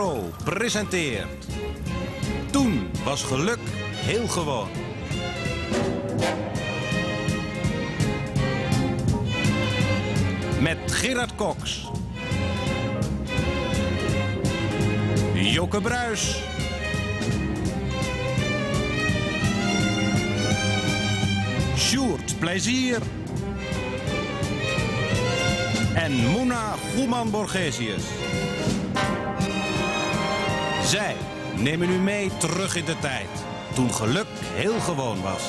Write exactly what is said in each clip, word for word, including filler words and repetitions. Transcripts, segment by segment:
Caro presenteert... Toen was geluk heel gewoon. Met Gerard Cox. Joke Bruis. Sjoerd Plezier. En Moena Goeman-Borgesius. Zij nemen u mee terug in de tijd, toen geluk heel gewoon was.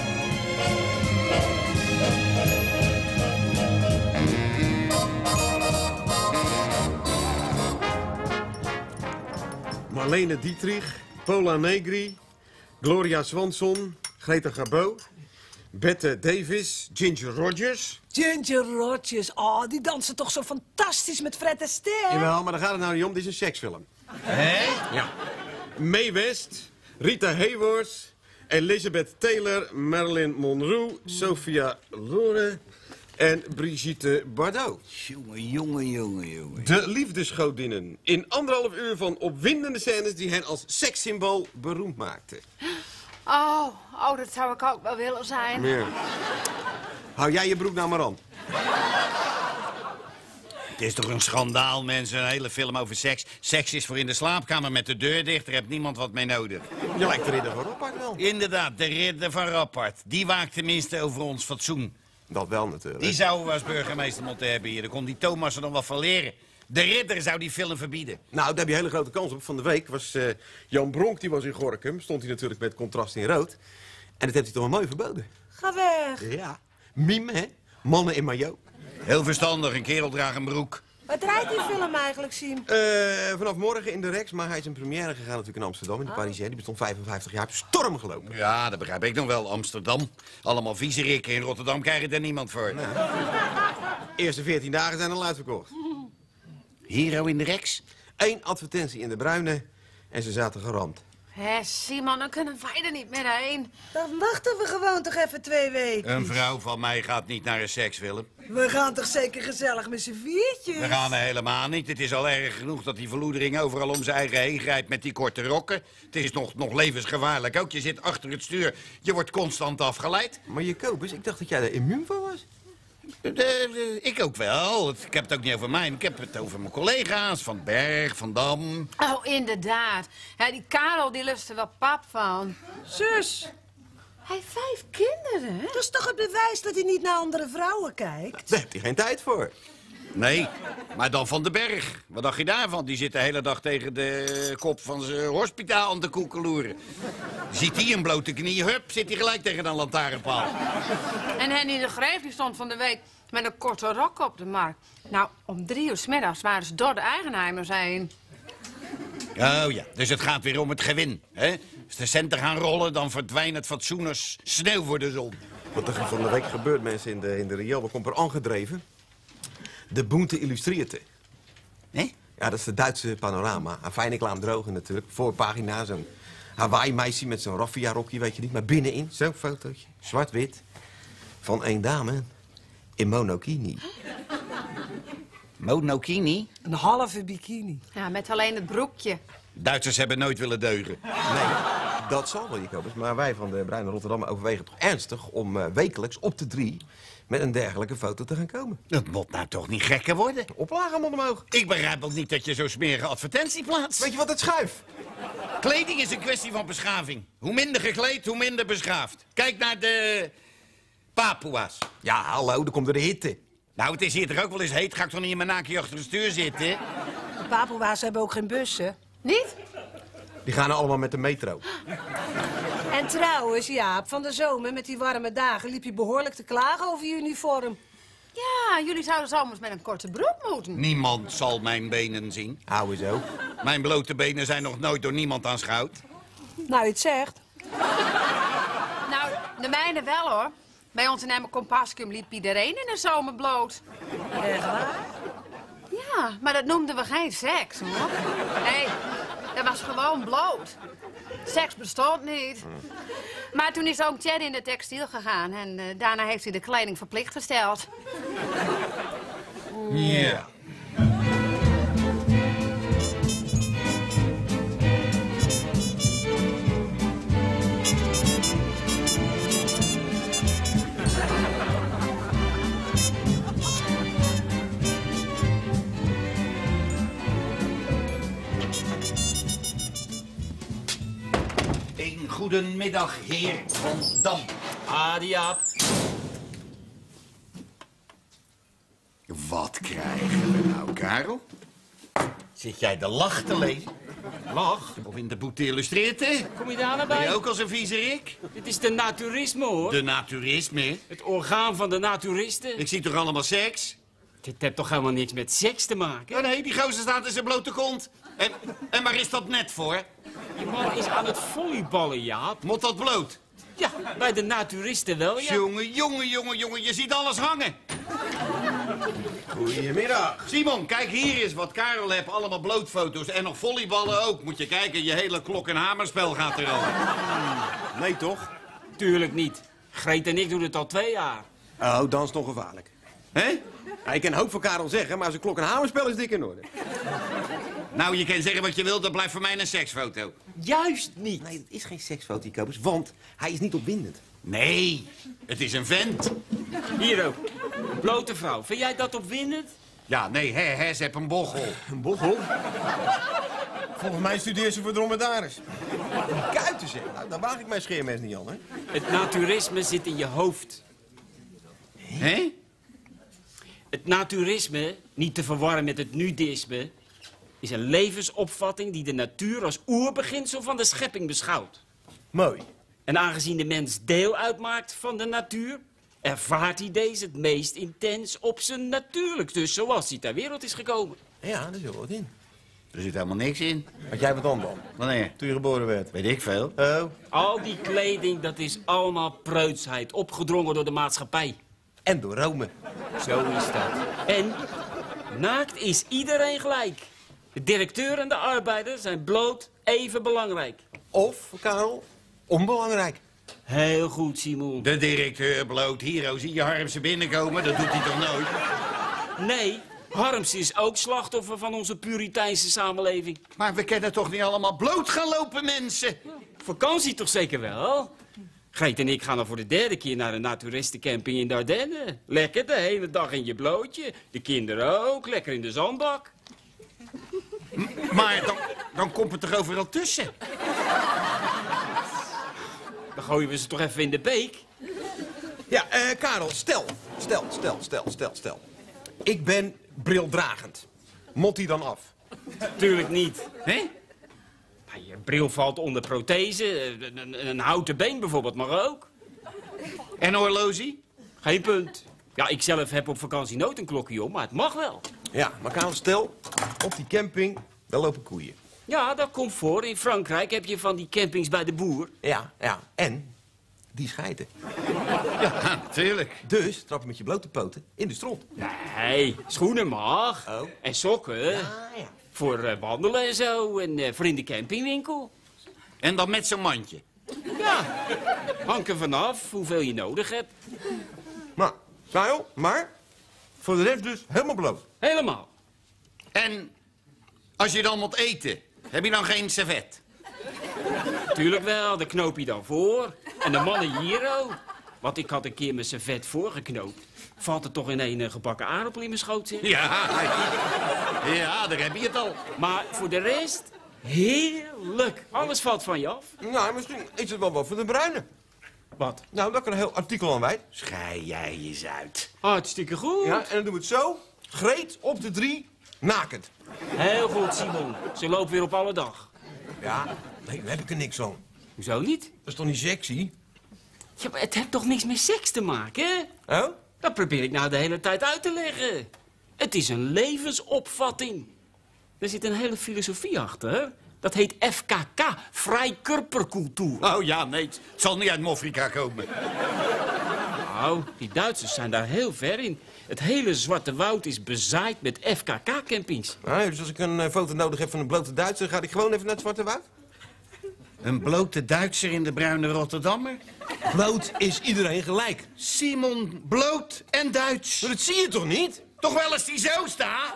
Marlene Dietrich, Paula Negri, Gloria Swanson, Greta Garbo, Bette Davis, Ginger Rogers. Ginger Rogers, oh, die dansen toch zo fantastisch met Fred Astaire. Jawel, maar daar gaat het nou niet om, dit is een seksfilm. Hé? Ja. Mae West, Rita Hayworth, Elizabeth Taylor, Marilyn Monroe, Sophia Loren en Brigitte Bardot. Jongen, jongen, jongen, jongen. De liefdesgodinnen. In anderhalf uur van opwindende scènes die hen als sekssymbool beroemd maakten. Oh, oh, dat zou ik ook wel willen zijn. Ja. Hou jij je broek nou maar aan. Het is toch een schandaal, mensen. Een hele film over seks. Seks is voor in de slaapkamer met de deur dicht. Daar heeft niemand wat mee nodig. Je lijkt de ridder van Roppard wel. Inderdaad, de ridder van Rappard. Die waakt tenminste over ons fatsoen. Dat wel natuurlijk. Die zouden we als burgemeester moeten hebben hier. Daar kon die Thomas er nog wat van leren. De ridder zou die film verbieden. Nou, daar heb je hele grote kans op. Van de week was uh, Jan Bronk, die was in Gorinchem. Stond hij natuurlijk met contrast in rood. En dat heeft hij toch wel mooi verboden. Ga weg. Ja. Mime, hè? Mannen in maillot. Heel verstandig, een kerel draagt een broek. Wat draait die film eigenlijk, Siem? Uh, vanaf morgen in de Rex, maar hij is in première gegaan natuurlijk in Amsterdam, in de Parisien. Die bestond vijfenvijftig jaar, heeft storm gelopen. Ja, dat begrijp ik nog wel. Amsterdam. Allemaal viezerikken. In Rotterdam krijgt er niemand voor. Nou. De eerste veertien dagen zijn al uitverkocht. Hero in de Rex? Eén advertentie in de Bruine en ze zaten geramd. Hé, Simon, dan kunnen wij er niet meer heen. Dan wachten we gewoon toch even twee weken. Een vrouw van mij gaat niet naar een seksfilm. We gaan toch zeker gezellig met z'n viertjes? We gaan er helemaal niet. Het is al erg genoeg dat die verloedering overal om zijn eigen heen grijpt met die korte rokken. Het is nog, nog levensgevaarlijk ook. Je zit achter het stuur. Je wordt constant afgeleid. Maar Jacobus, ik dacht dat jij er immuun van was. De, de, ik ook wel. Ik heb het ook niet over mij. Ik heb het over mijn collega's. Van Berg, Van Dam. Oh, inderdaad. Ja, die Karel, die lust er wel pap van. Zus, Hij heeft vijf kinderen, hè? dat is toch het bewijs dat hij niet naar andere vrouwen kijkt? Daar heb je geen tijd voor. Nee, maar dan Van den Berg. Wat dacht je daarvan? Die zit de hele dag tegen de kop van zijn hospitaal aan te koekeloeren. Ziet hij een blote knie, hup, zit hij gelijk tegen een lantaarnpaal. En Henny de Greef, die stond van de week met een korte rok op de markt. Nou, om drie uur 's middags waren ze door de eigenheimers heen. Oh ja, dus het gaat weer om het gewin, hè? Als de centen gaan rollen, dan verdwijnt het fatsoen als sneeuw voor de zon. Wat er van de week gebeurt, mensen, in de, in de Riel, wat komt er aangedreven? De Bunte Illustrierte. Hè? Ja, dat is de Duitse panorama. Een fijne klaam drogen natuurlijk. Voorpagina, zo'n Hawaii-meisje met zo'n raffia-rokje, weet je niet. Maar binnenin, zo'n fotootje, zwart-wit, van één dame in monokini. Monokini? Een halve bikini. Ja, met alleen het broekje. Duitsers hebben nooit willen deugen. Nee, dat zal wel, Jacobus. Maar wij van de Bruine Rotterdam overwegen toch ernstig om uh, wekelijks op de drie met een dergelijke foto te gaan komen. Dat moet nou toch niet gekker worden? Oplagen man omhoog. Ik begrijp ook niet dat je zo'n smerige advertentie plaatst. Weet je wat het schuif? Kleding is een kwestie van beschaving. Hoe minder gekleed, hoe minder beschaafd. Kijk naar de Papua's. Ja, hallo, er komt er de hitte. Nou, het is hier toch ook wel eens heet. Ga ik toch niet in mijn naakje achter het stuur zitten? De Papua's hebben ook geen bussen. Niet? Die gaan allemaal met de metro. En trouwens, Jaap, van de zomer met die warme dagen liep je behoorlijk te klagen over je uniform. Ja, jullie zouden zomers met een korte broek moeten. Niemand zal mijn benen zien. Hou eens zo. Mijn blote benen zijn nog nooit door niemand aanschouwd. Nou, je het zegt. Nou, de mijne wel, hoor. Bij ons in Emmer Compascum liep iedereen in de zomer bloot. Echt waar? Ja, maar dat noemden we geen seks, hoor. Nee, dat was gewoon bloot. Seks bestond niet. Maar toen is ook Thierry in de textiel gegaan en uh, daarna heeft hij de kleding verplicht gesteld. Ja. Goedemiddag, heer Van Dam. Ah, die Jaap. Wat krijgen we nou, Karel? Zit jij de lach te lezen? Lach. Of in de boete illustreert, hè? Kom je daar nou Ben je bij? ook als een viezerik? Dit is de naturisme, hoor. De naturisme. Het orgaan van de naturisten. Ik zie toch allemaal seks? Dit heeft toch helemaal niks met seks te maken? Ja, nee, die gozer staat in zijn blote kont. En, en waar is dat net voor? Die man is aan het volleyballen, Jaap. Mot dat bloot? Ja, bij de naturisten wel, ja. Jongen, jongen, jongen, jongen, je ziet alles hangen. Goedemiddag. Simon, kijk hier eens wat Karel heeft. Allemaal blootfoto's en nog volleyballen ook. Moet je kijken, je hele klok- en hamerspel gaat er al. Nee, toch? Tuurlijk niet. Greet en ik doen het al twee jaar. Oh, dan is het nog gevaarlijk. Hè? Ja, ik kan hoop voor Karel zeggen, maar zijn klok- en hamerspel is dik in orde. Nou, je kan zeggen wat je wilt, dat blijft voor mij een seksfoto. Juist niet. Nee, het is geen seksfoto, Kobus, want hij is niet opwindend. Nee, het is een vent. Hier ook. Blote vrouw. Vind jij dat opwindend? Ja, nee, hè, hè, ze heeft een bochel. Een bochel? Volgens mij studeert ze voor dromedaris. Die kuiten zeg, nou, daar waag ik mijn scheermes niet aan, hè? Het naturisme zit in je hoofd. Hè? Het naturisme, niet te verwarren met het nudisme, is een levensopvatting die de natuur als oerbeginsel van de schepping beschouwt. Mooi. En aangezien de mens deel uitmaakt van de natuur, ervaart hij deze het meest intens op zijn natuurlijk. Dus zoals hij ter wereld is gekomen. Ja, daar zit wel wat in. Er zit helemaal niks in. Had jij wat dan dan? Wanneer? Toen je geboren werd? Weet ik veel. Oh. Al die kleding, dat is allemaal preutsheid, opgedrongen door de maatschappij. En door Rome. Zo is dat. En naakt is iedereen gelijk. De directeur en de arbeider zijn bloot even belangrijk. Of, Karel, onbelangrijk. Heel goed, Simon. De directeur bloot. Hier, oh, zie je Harmsen binnenkomen? Dat doet hij toch nooit? Nee, Harms is ook slachtoffer van onze Puriteinse samenleving. Maar we kunnen toch niet allemaal bloot gaan lopen, mensen? Vakantie toch zeker wel? Greet en ik gaan al voor de derde keer naar een naturistencamping in de Ardennen. Lekker de hele dag in je blootje. De kinderen ook, lekker in de zandbak. M- maar dan, dan komt het er overal tussen. Dan gooien we ze toch even in de beek? Ja, eh, Karel, stel, stel, stel, stel, stel, stel. Ik ben brildragend. Mot die dan af? Tuurlijk niet. Hè? Maar je bril valt onder prothese. Een, een, een houten been bijvoorbeeld mag ook. En horlogie? Geen punt. Ja, ik zelf heb op vakantie nooit een klokje om, maar het mag wel. Ja, maar Karel, stel, op die camping, daar lopen koeien. Ja, dat komt voor. In Frankrijk heb je van die campings bij de boer. Ja, ja. En die schijten. Ja, natuurlijk. Dus trap je met je blote poten in de stront. Nee, schoenen mag. Oh. En sokken. Ah, ja. Voor eh, wandelen en zo. En eh, voor in de campingwinkel. En dan met zo'n mandje. Ja, hangt er vanaf hoeveel je nodig hebt. Maar, Karel, maar voor de rest dus helemaal bloot. Helemaal. En als je dan moet eten, heb je dan geen servet? Tuurlijk wel, daar knoop je dan voor. En de mannen hier ook. Want ik had een keer mijn servet voorgeknoopt. Valt er toch in een uh, gebakken aardappel in mijn schoot zitten? Ja, ja, daar heb je het al. Maar voor de rest, heerlijk. Alles valt van je af. Nou, misschien is het wel wat voor de bruine. Wat? Nou, daar kan een heel artikel aan wijd. Schei jij eens uit. Hartstikke goed. Ja, en dan doen we het zo. Greet op de drie, nakend. Heel goed, Simon. Ze loopt weer op alle dag. Ja, nee, daar heb ik er niks aan. Hoezo niet? Dat is toch niet sexy? Ja, maar het heeft toch niks met seks te maken, hè? Oh? Dat probeer ik nou de hele tijd uit te leggen. Het is een levensopvatting. Er zit een hele filosofie achter. Dat heet F K K, Freikörperkultuur. Oh ja, nee, het zal niet uit Mofrika komen. Nou, die Duitsers zijn daar heel ver in. Het hele Zwarte Woud is bezaaid met F K K-campings. Nou, dus als ik een eh, foto nodig heb van een blote Duitser, ga ik gewoon even naar het Zwarte Woud? Een blote Duitser in de bruine Rotterdammer? Bloot is iedereen gelijk. Simon, bloot en Duits. Maar dat zie je toch niet? Toch wel eens die zo staat?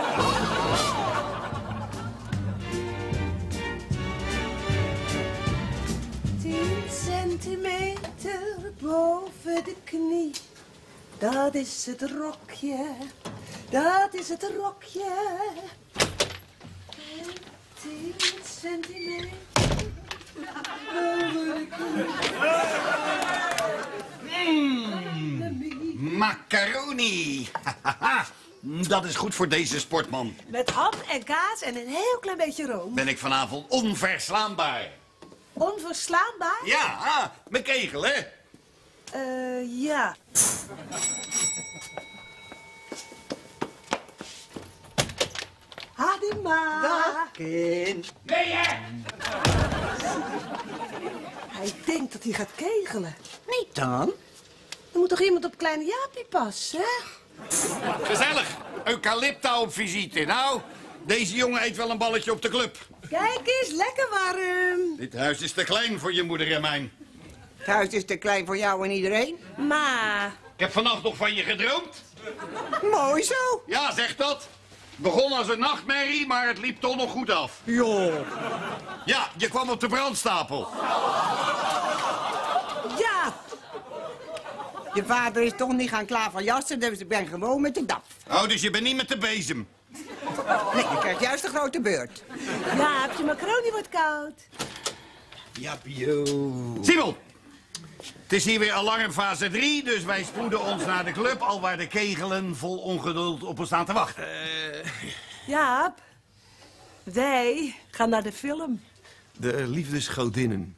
Tien centimeter boven de knie. Dat is het rokje. Dat is het rokje. En tien centimeter Mm. Macaroni. Dat is goed voor deze sportman. Met hap en kaas en een heel klein beetje room. Ben ik vanavond onverslaanbaar. Onverslaanbaar? Ja, ah, mijn kegel, hè? Eh, ja. Hadima. Dag, kind. Nee, hè? Hij denkt dat hij gaat kegelen. Niet dan? Er moet toch iemand op kleine Jaapie passen, hè? Gezellig. Eucalypta op visite. Nou, deze jongen eet wel een balletje op de club. Kijk eens, lekker warm. Dit huis is te klein voor je moeder en mijn. Het huis is te klein voor jou en iedereen. Ma. Ik heb vannacht nog van je gedroomd. Mooi zo. Ja, zeg dat. Begon als een nachtmerrie, maar het liep toch nog goed af. Joh. Ja, je kwam op de brandstapel. Ja. Je vader is toch niet gaan klaar van jassen, dus ik ben gewoon met de daf. Oh, dus je bent niet met de bezem. Nee, je krijgt juist een grote beurt. Jaap, je macaroni wordt koud. Ja, Pio. Simon, het is hier weer alarmfase drie, dus wij spoeden ons naar de club, al waar de kegelen vol ongeduld op ons staan te wachten. Uh, Jaap, wij gaan naar de film. de liefdesgodinnen.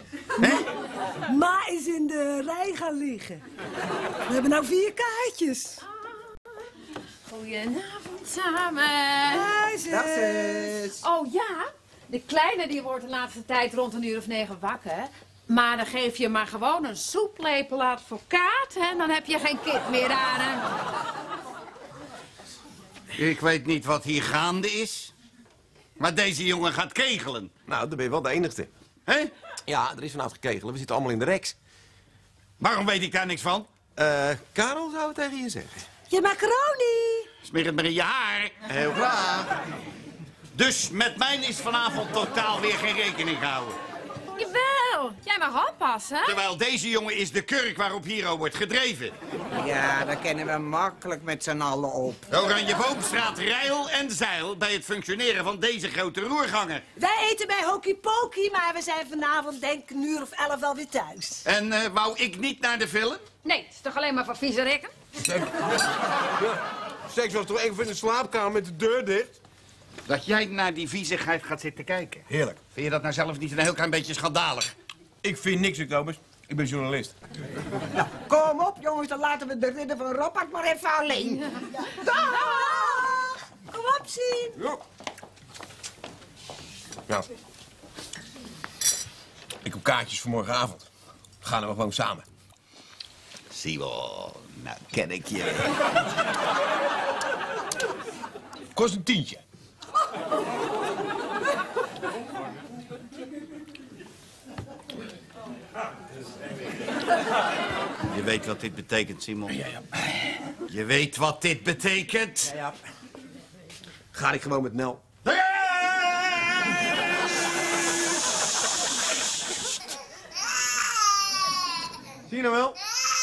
Ma is in de rij gaan liggen. We hebben nou vier kaartjes. Goedenavond samen. Hi, zus. Dag, zus. Oh ja, de kleine die wordt de laatste tijd rond een uur of negen wakker. Maar dan geef je maar gewoon een soeplepel advocaat en dan heb je geen kind meer aan hem. Ik weet niet wat hier gaande is, maar deze jongen gaat kegelen. Nou, dan ben je wel de enigste. Hé? Ja, er is vanavond gekegelen. We zitten allemaal in de Rex. Waarom weet ik daar niks van? Eh, Karel zou het tegen je zeggen. Je macaroni. Smeer het maar in je haar. Heel graag. Dus met mij is vanavond totaal weer geen rekening gehouden. Jawel, jij mag oppassen. Terwijl deze jongen is de kurk waarop Hiro wordt gedreven. Ja, daar kennen we makkelijk met z'n allen op. Oranje Boomstraat rijl en zeil bij het functioneren van deze grote roerganger. Wij eten bij Hokey Pokey, maar we zijn vanavond denk ik een uur of elf wel weer thuis. En uh, wou ik niet naar de film? Nee, het is toch alleen maar voor vieze rekken? Seks was toch even in de slaapkamer met de deur dicht? Dat jij naar die viezigheid gaat zitten kijken. Heerlijk. Vind je dat nou zelf niet een heel klein beetje schandalig? Ik vind niks, Thomas. Ik ben journalist. Kom op, jongens, dan laten we de ridder van Roppert maar even alleen. Dag! Kom op, zien. Ja. Nou. Ik heb kaartjes voor morgenavond. Gaan we gewoon samen. Simon, nou ken ik je. Kost een tientje. Je weet wat dit betekent, Simon. Ja, ja. Je weet wat dit betekent. Ja, ja. Ga ik gewoon met Nel. Zie je nou wel?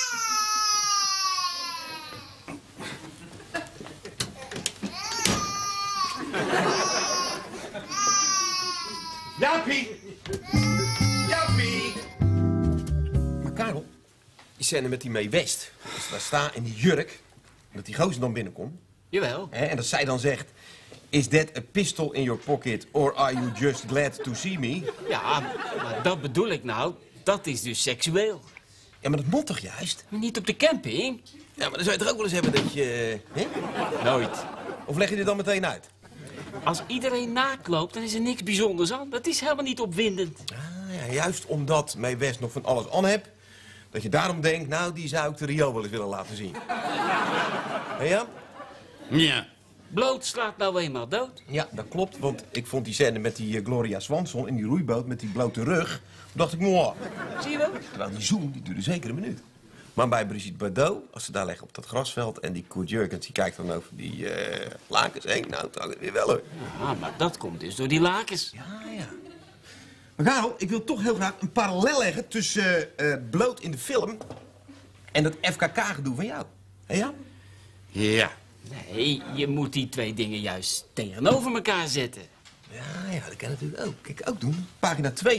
Jaapie! Jaapie! Maar Karel, die scène met die Mae West. Als ze daar staan in die jurk, en dat die gozer dan binnenkomt. Jawel. Hè, en dat zij dan zegt... Is that a pistol in your pocket or are you just glad to see me? Ja, maar dat bedoel ik nou. Dat is dus seksueel. Ja, maar dat moet toch juist? Maar niet op de camping? Ja, maar dan zou je toch ook wel eens hebben dat je... Hè? Nooit. Of leg je dit dan meteen uit? Als iedereen naakt loopt, dan is er niks bijzonders aan. Dat is helemaal niet opwindend. Ah, ja, juist omdat Mae West nog van alles aan hebt... dat je daarom denkt, nou, die zou ik de Rio wel eens willen laten zien. Hé, ja? Ja. Bloot slaat nou eenmaal dood. Ja, dat klopt, want ik vond die scène met die uh, Gloria Swanson in die roeiboot met die blote rug. Toen dacht ik, mooi. Zie je wel? Terwijl die zoen, die duurde zeker een minuut. Maar bij Brigitte Bardot, als ze daar liggen op dat grasveld... en die Koert Jurgens, die kijkt dan over die uh, lakens heen. Nou, toen het weer wel, hoor. Ja, maar dat komt dus door die lakens. Ja, ja. Maar Karel, ik wil toch heel graag een parallel leggen tussen uh, uh, bloot in de film... en dat F K K-gedoe van jou. Hé, ja? Ja. Nee, je moet die twee dingen juist tegenover elkaar zetten. Ja, ja, dat kan natuurlijk ook. Kijk, ook doen. Pagina twee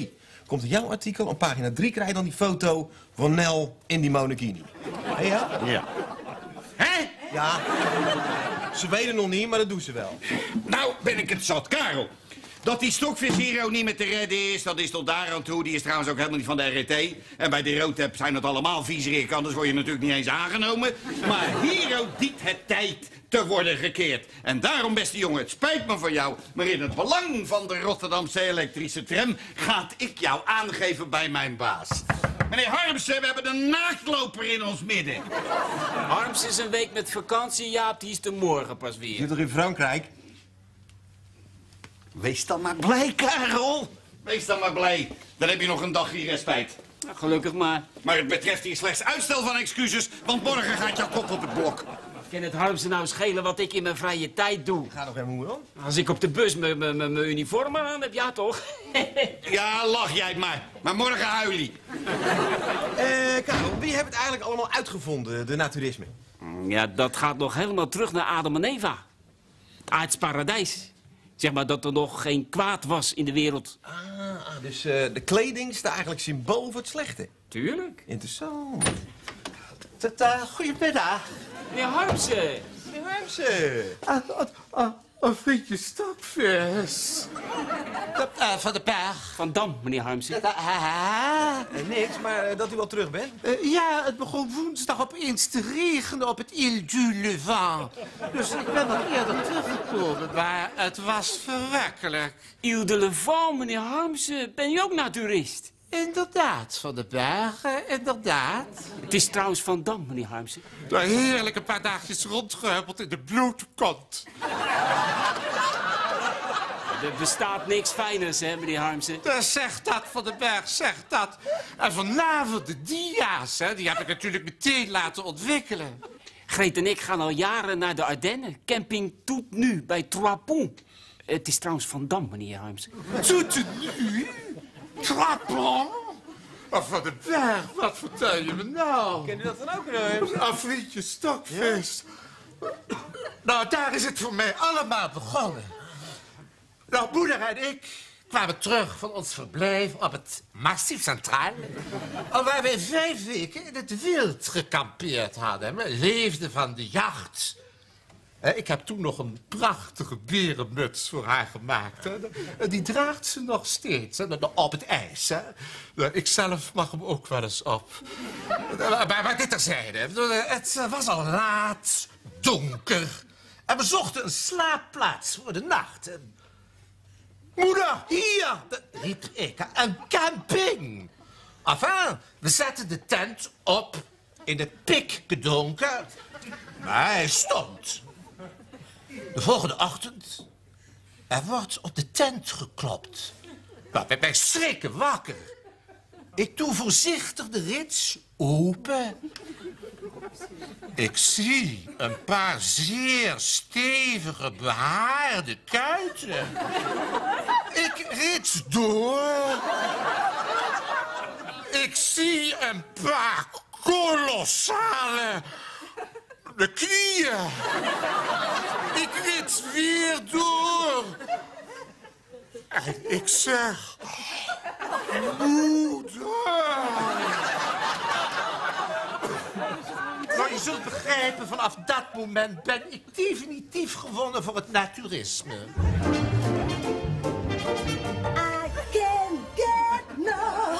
komt in jouw artikel op pagina drie krijg je dan die foto van Nel in die monokini. Hé, ja? Ja. Hè? Ja. Ze weten nog niet, maar dat doen ze wel. Nou, ben ik het zat, Karel. Dat die stokvis hier ook niet meer te redden is, dat is tot daar aan toe. Die is trouwens ook helemaal niet van de R E T. En bij de Roodtep zijn het allemaal viezerik, anders word je natuurlijk niet eens aangenomen. Maar hier ook dient het tijd te worden gekeerd. En daarom, beste jongen, het spijt me voor jou, maar in het belang van de Rotterdamse elektrische tram gaat ik jou aangeven bij mijn baas. Meneer Harmsen, we hebben een naaktloper in ons midden. Harms is een week met vakantie, Jaap, die is er morgen pas Je weer. zit toch in Frankrijk? Wees dan maar blij, Karel. Wees dan maar blij. Dan heb je nog een dag hier respijt. Nou, gelukkig maar. Maar het betreft hier slechts uitstel van excuses, want morgen gaat jouw kop op het blok. Kan het Harmsen nou schelen wat ik in mijn vrije tijd doe? Ga nog even hoe dan? Als ik op de bus mijn uniform aan heb, ja toch? Ja, lach jij het maar. Maar morgen huilie. Eh, Karel, wie heeft het eigenlijk allemaal uitgevonden, de naturisme? Ja, dat gaat nog helemaal terug naar Adam en Eva. Het aards paradijs. Zeg maar dat er nog geen kwaad was in de wereld. Ah, dus uh, de kleding staat eigenlijk symbool voor het slechte. Tuurlijk. Interessant. Uh, goedemiddag. Meneer Harmsen. Meneer Harmsen. Uh, uh, uh, een vriendje stokvis. Uh, van de berg. Van Dam, meneer Harmsen. Uh, uh, Uh, niks, maar uh, dat u wel terug bent. uh, ja, het begon woensdag opeens te regenen op het Ile du Levant. Dus ik ben wat eerder teruggekomen, maar het was verwerkelijk. Ile de Levant, meneer Harmsen. Ben je ook naturist? Inderdaad, Van de Bergen, inderdaad. Het is trouwens Van Dam, meneer Harmsen. Daar heerlijk een paar dagjes rondgehuppeld in de blote kont. Er bestaat niks fijners, hè, meneer Harmsen. Uh, zeg dat, Van den Berg, zeg dat. En vanavond de dia's, hè, die heb ik natuurlijk meteen laten ontwikkelen. Greet en ik gaan al jaren naar de Ardennen. Camping Tout Nu bij Trois Ponts. Het is trouwens Van Dam, meneer Harmsen. Tout nu? Trois Ponts? Oh, Van den Berg, wat vertel je me nou? Ken u dat dan ook, Harmsen? Een vriendje stokvis. Ja. Nou, daar is het voor mij allemaal begonnen. Nou, moeder en ik kwamen terug van ons verblijf op het Massief Centraal. Al waar wij vijf weken in het wild gekampeerd hadden. We leefden van de jacht. Ik heb toen nog een prachtige berenmuts voor haar gemaakt. Hè. Die draagt ze nog steeds, hè. Op het ijs. Hè. Ik zelf mag hem ook wel eens op. Maar, maar dit terzijde. Het was al laat, donker. En we zochten een slaapplaats voor de nacht. Moeder, hier, riep ik, een camping. Enfin, we zetten de tent op in het pikdonker. Maar hij stond. De volgende ochtend, er wordt op de tent geklopt. Nou, wij schrikken wakker. Ik doe voorzichtig de rits open. Ik zie een paar zeer stevige, behaarde kuiten. Ik rits door. Ik zie een paar kolossale de knieën. Ik rits weer door. En ik zeg... Moeder. Nou, je zult begrijpen, vanaf dat moment ben ik definitief gewonnen voor het naturisme. I can get no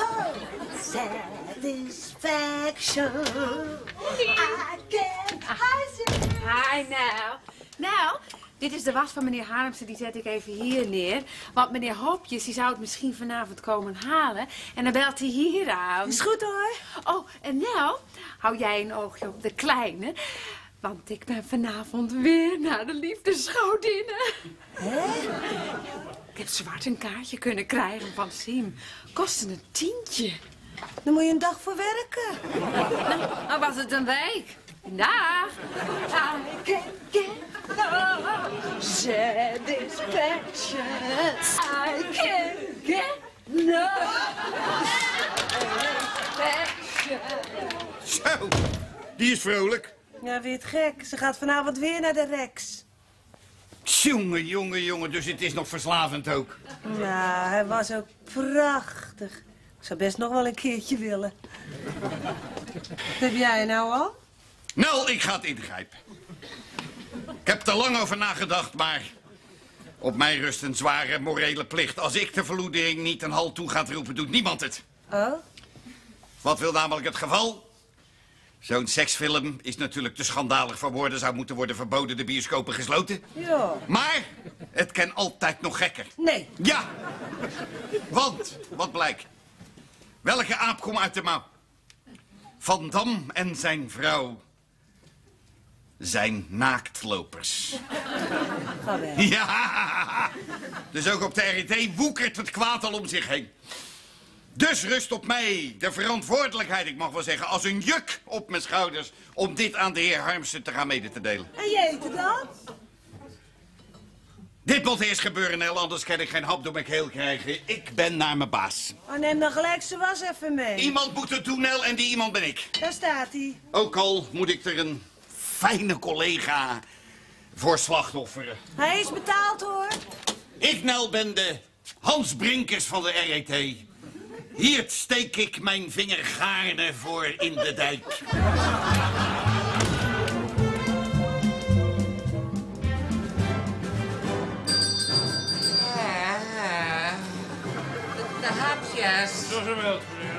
satisfaction. I can... Hi, nou. Nou, dit is de was van meneer Harmsen, die zet ik even hier neer. Want meneer Hopjes, die zou het misschien vanavond komen halen. En dan belt hij hier aan. Is goed hoor. Oh, en nou, hou jij een oogje op de kleine. Want ik ben vanavond weer naar de liefdesschoudinnen. Hè? Ik heb zwart een kaartje kunnen krijgen van Siem. Kostte een tientje. Dan moet je een dag voor werken. Nou, dan was het een week. Dag. I can get no satisfaction. I can get no satisfaction. Zo, die is vrolijk. Ja, weer het gek. Ze gaat vanavond weer naar de Rex. Jongen, jongen, jongen, dus het is nog verslavend ook. Ja, hij was ook prachtig. Ik zou best nog wel een keertje willen. Wat heb jij nou al? Nou, ik ga het ingrijpen. Ik heb er lang over nagedacht, maar op mij rust een zware morele plicht. Als ik de verloedering niet een halt toe gaat roepen, doet niemand het. Oh? Wat wil namelijk het geval? Zo'n seksfilm is natuurlijk te schandalig voor woorden. Zou moeten worden verboden, de bioscopen gesloten. Ja. Maar het kan altijd nog gekker. Nee. Ja. Want, wat blijkt? Welke aap komt uit de mouw? Van Dam en zijn vrouw zijn naaktlopers. Ga weg. Ja. Dus ook op de R T woekert het kwaad al om zich heen. Dus rust op mij de verantwoordelijkheid, ik mag wel zeggen, als een juk op mijn schouders om dit aan de heer Harmsen te gaan mede te delen. En jij het dan? Dit moet eerst gebeuren, Nel, anders kan ik geen hap door mijn keel krijgen. Ik ben naar mijn baas. Oh, neem dan gelijk zijn was even mee. Iemand moet het doen, Nel, en die iemand ben ik. Daar staat hij. Ook al moet ik er een fijne collega voor slachtofferen. Hij is betaald, hoor. Ik, Nel, ben de Hans Brinkers van de R E T. Hier steek ik mijn vinger gaarne voor in de dijk. De hapjes. Zo zo wel, meneer.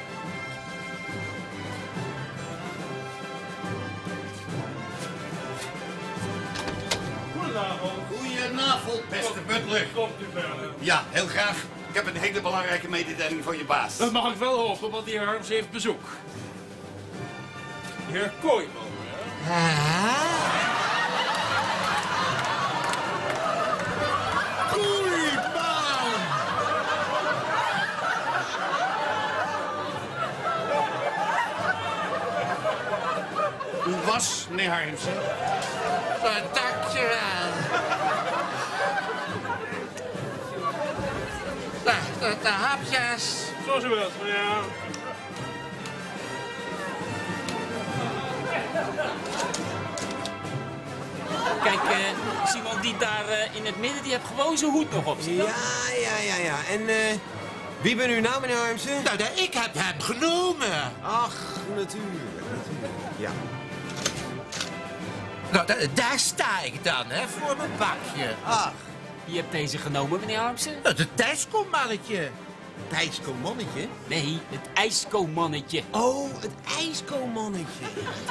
Goedenavond. Goedenavond, beste butler. Komt u verder. Ja, heel graag. Ik heb een hele belangrijke mededeling voor je baas. Dat mag ik wel hopen, want de heer Harms heeft bezoek. De heer Kooijman, hè? U was, meneer Harmsen. Dankjewel. De, de, de hapjes. Zo zo wel, meneer. Kijk, uh, Simon, die daar uh, in het midden, die heeft gewoon zijn hoed nog op zitten. Ja, ja, ja, ja. En eh, wie ben u nou, meneer Harmsen? Nou, de- ik heb hem genomen. Ach, natuurlijk, natuurlijk. Ja. Nou, da- daar sta ik dan, hè, voor mijn bakje. Ach, Wie hebt deze genomen, meneer Harmsen? Nou, de Thijskomannetje. ijskomannetje? Nee, het ijskomannetje. Oh, het ijskomannetje.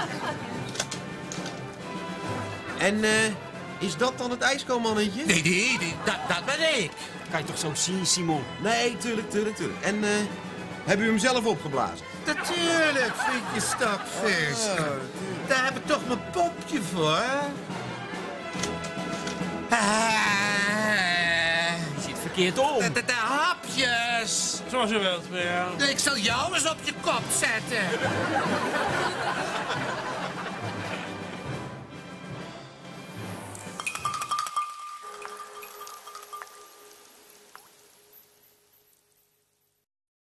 En eh, is dat dan het ijskomannetje? Nee, nee, nee, dat, dat ben ik. Kan je toch zo zien, Simon? Nee, tuurlijk, tuurlijk, tuurlijk. En eh, hebben u hem zelf opgeblazen? Natuurlijk, vriendje Stokvis. Oh, Daar heb ik toch mijn popje voor. Ah, Je zit verkeerd om. de, de, de hapjes. Zo zo wel, meneer. Ik zal jou eens op je kop zetten.